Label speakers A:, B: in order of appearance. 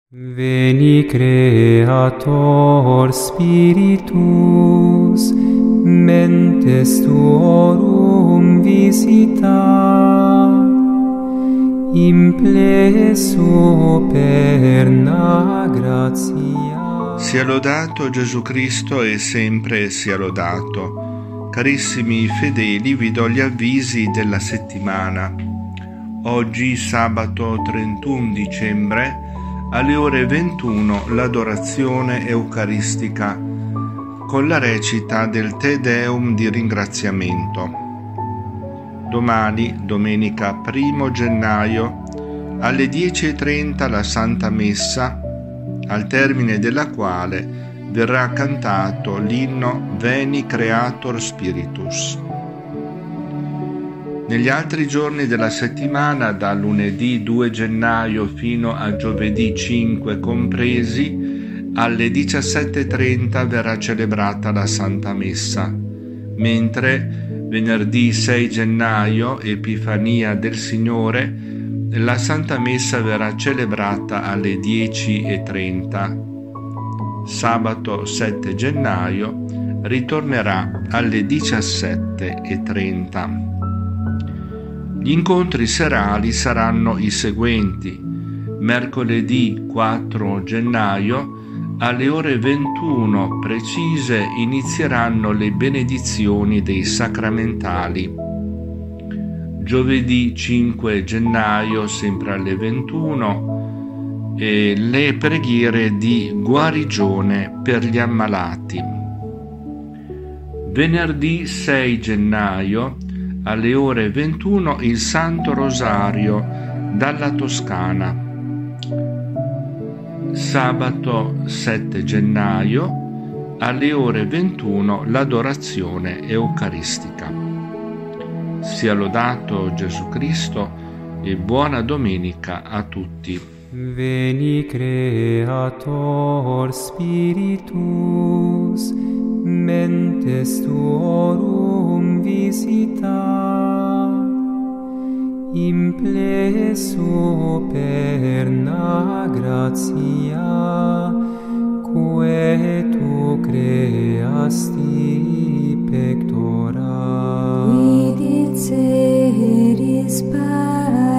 A: Veni Creator Spiritus, mentes tuorum visita, implesso perna gratia.
B: Sia lodato Gesù Cristo e sempre sia lodato. Carissimi fedeli, vi do gli avvisi della settimana. Oggi, sabato 31 dicembre, alle ore 21 l'adorazione eucaristica con la recita del Te Deum di ringraziamento. Domani, domenica 1 gennaio, alle 10:30 la Santa Messa, al termine della quale verrà cantato l'inno Veni Creator Spiritus. Negli altri giorni della settimana, da lunedì 2 gennaio fino a giovedì 5 compresi, alle 17:30 verrà celebrata la Santa Messa, mentre venerdì 6 gennaio, Epifania del Signore, la Santa Messa verrà celebrata alle 10:30. Sabato 7 gennaio ritornerà alle 17:30. Gli incontri serali saranno i seguenti: mercoledì 4 gennaio alle ore 21 precise inizieranno le benedizioni dei sacramentali. Giovedì 5 gennaio, sempre alle 21, le preghiere di guarigione per gli ammalati. Venerdì 6 gennaio alle ore 21 il Santo Rosario dalla Toscana. Sabato 7 gennaio alle ore 21 l'adorazione eucaristica. Sia lodato Gesù Cristo e buona domenica a tutti.
A: Veni Creator Spiritus, mentes tuorum visita, implesso perna gratia, quae tu creasti pectora.
C: Vidit seris